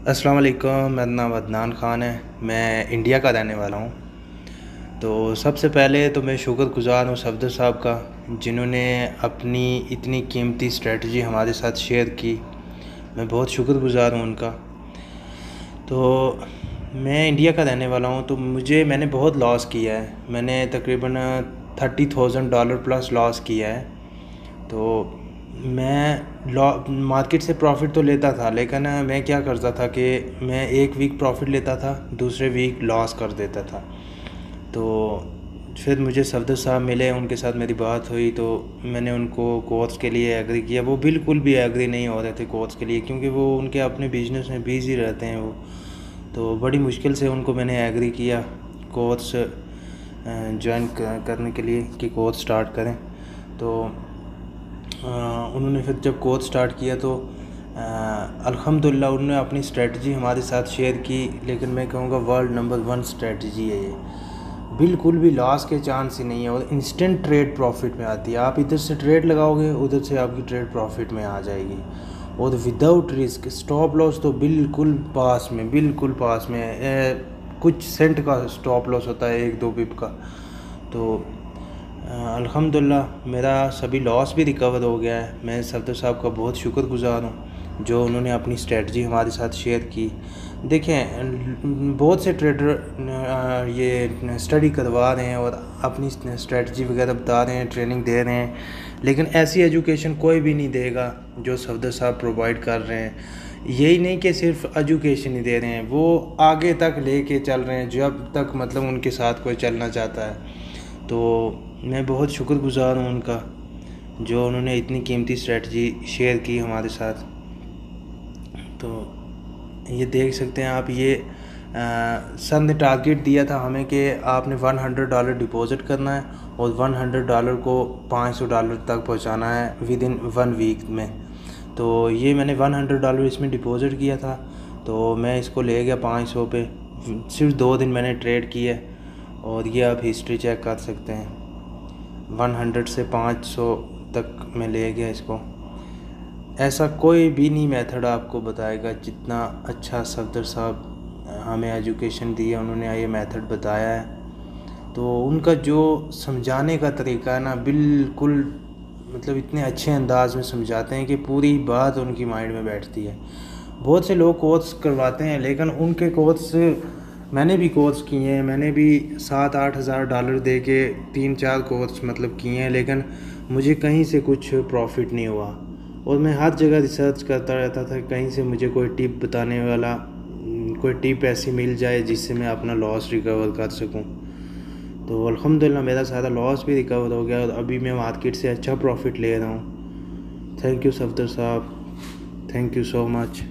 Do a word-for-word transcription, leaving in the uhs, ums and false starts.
अस्सलाम वालेकुम, मेरा नाम अदनान ख़ान है। मैं इंडिया का रहने वाला हूँ। तो सबसे पहले तो मैं शुक्रगुज़ार हूँ सफदर साहब का, जिन्होंने अपनी इतनी कीमती स्ट्रेटजी हमारे साथ शेयर की। मैं बहुत शुक्रगुज़ार हूँ उनका। तो मैं इंडिया का रहने वाला हूँ, तो मुझे मैंने बहुत लॉस किया है। मैंने तकरीबन thirty thousand dollar plus loss किया है। तो मैं लॉ मार्केट से प्रॉफ़िट तो लेता था, लेकिन मैं क्या करता था कि मैं एक वीक प्रॉफ़िट लेता था, दूसरे वीक लॉस कर देता था। तो फिर मुझे सफदर साहब मिले, उनके साथ मेरी बात हुई, तो मैंने उनको कोर्स के लिए एग्री किया। वो बिल्कुल भी एग्री नहीं हो रहे थे कोर्स के लिए, क्योंकि वो उनके अपने बिजनेस में बिज़ी रहते हैं वो। तो बड़ी मुश्किल से उनको मैंने एग्री किया कोर्स ज्वाइन करने के लिए कि कोर्स स्टार्ट करें। तो उन्होंने फिर जब कोर्स स्टार्ट किया तो अल्हम्दुलिल्लाह उन्होंने अपनी स्ट्रेटजी हमारे साथ शेयर की। लेकिन मैं कहूँगा वर्ल्ड नंबर वन स्ट्रेटजी है ये। बिल्कुल भी लॉस के चांस ही नहीं है, और इंस्टेंट ट्रेड प्रॉफिट में आती है। आप इधर से ट्रेड लगाओगे, उधर से आपकी ट्रेड प्रॉफिट में आ जाएगी, और विदाउट रिस्क। स्टॉप लॉस तो बिल्कुल पास में, बिल्कुल पास में है। कुछ सेंट का स्टॉप लॉस होता है, एक दो पिप का। तो अल्हम्दुलिल्लाह मेरा सभी लॉस भी रिकवर हो गया है। मैं सफदर साहब का बहुत शुक्रगुज़ार हूँ, जो उन्होंने अपनी स्ट्रेटजी हमारे साथ शेयर की। देखें, बहुत से ट्रेडर ये स्टडी करवा रहे हैं और अपनी स्ट्रेटजी वगैरह बता रहे हैं, ट्रेनिंग दे रहे हैं, लेकिन ऐसी एजुकेशन कोई भी नहीं देगा जो सफदर साहब प्रोवाइड कर रहे हैं। यही नहीं कि सिर्फ एजुकेशन ही दे रहे हैं, वो आगे तक लेके चल रहे हैं, जब तक मतलब उनके साथ कोई चलना चाहता है। तो मैं बहुत शुक्रगुज़ार हूँ उनका, जो उन्होंने इतनी कीमती स्ट्रेटजी शेयर की हमारे साथ। तो ये देख सकते हैं आप, ये सर ने टारगेट दिया था हमें कि आपने वन हंड्रेड डॉलर डिपॉज़िट करना है और वन हंड्रेड डॉलर को पाँच सौ डॉलर तक पहुंचाना है विद इन वन वीक में। तो ये मैंने वन हंड्रेड डॉलर इसमें डिपॉज़िट किया था, तो मैं इसको ले गया पाँच सौ पे। सिर्फ दो दिन मैंने ट्रेड किया, और ये आप हिस्ट्री चेक कर सकते हैं। वन हंड्रेड से पाँच सौ तक मैं ले गया इसको। ऐसा कोई भी नहीं मेथड आपको बताएगा जितना अच्छा सफदर साहब हमें एजुकेशन दी है, उन्होंने ये मेथड बताया है। तो उनका जो समझाने का तरीका है ना, बिल्कुल मतलब इतने अच्छे अंदाज में समझाते हैं कि पूरी बात उनकी माइंड में बैठती है। बहुत से लोग कोर्स करवाते हैं, लेकिन उनके कोर्स, मैंने भी कोर्स किए हैं, मैंने भी सात आठ हज़ार डॉलर दे के तीन चार कोर्स मतलब किए हैं, लेकिन मुझे कहीं से कुछ प्रॉफिट नहीं हुआ। और मैं हर जगह रिसर्च करता रहता था, कहीं से मुझे कोई टिप बताने वाला, कोई टिप ऐसी मिल जाए जिससे मैं अपना लॉस रिकवर कर सकूं। तो अल्हम्दुलिल्लाह मेरा सारा लॉस भी रिकवर हो गया, और अभी मैं मार्केट से अच्छा प्रॉफिट ले रहा हूं। थैंक यू सफदर साहब, थैंक यू सो मच।